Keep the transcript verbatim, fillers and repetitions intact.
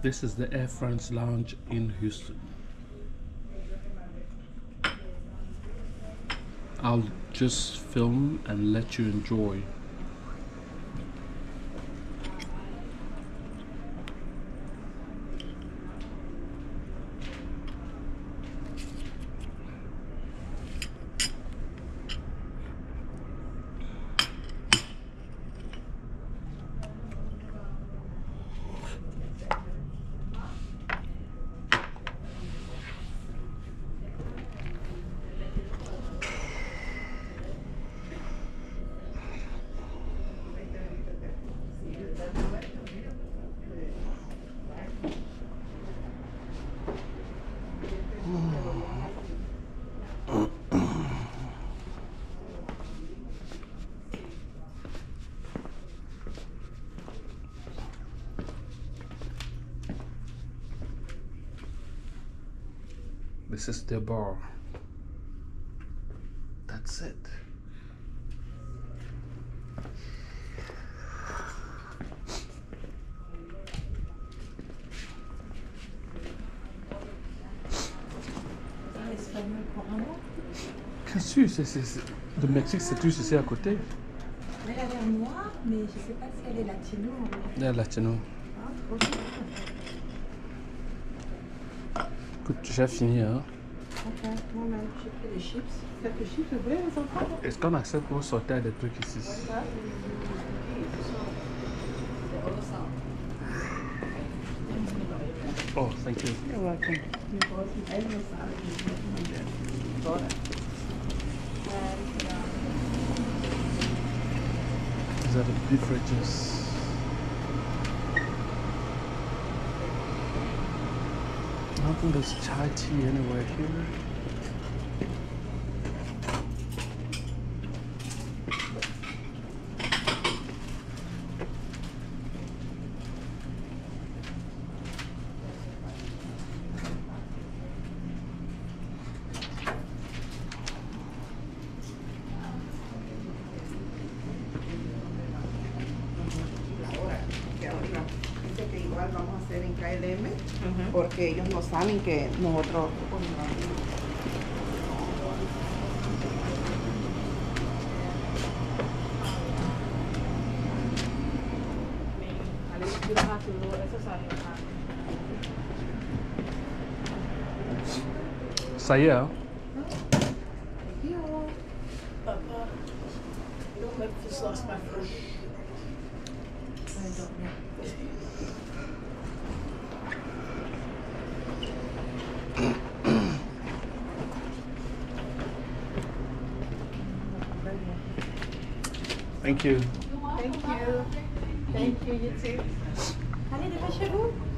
This is the Air France Lounge in Houston. I'll just film and let you enjoy. This is the bar. That's it. Qu'est-ce que c'est? C'est le Mexique, c'est tout ici à côté. Elle a l'air noire, mais je ne sais pas si elle est latino. Elle est latino. Ah, trop bien. Écoute, j'ai fini, hein. Ok, moi-même, j'ai pris les chips. Quelques chips, vous voulez les enfants? Est-ce qu'on accepte pour sortir des trucs ici? Oh, thank you. You're welcome. These are the beverages. I don't think there's chai tea anywhere here. Dice que igual vamos a hacer en K L M porque ellos no saben que nosotros Ça y est, hein? Thank you. Thank you. Thank you, you too. Allez, dépêchez-vous.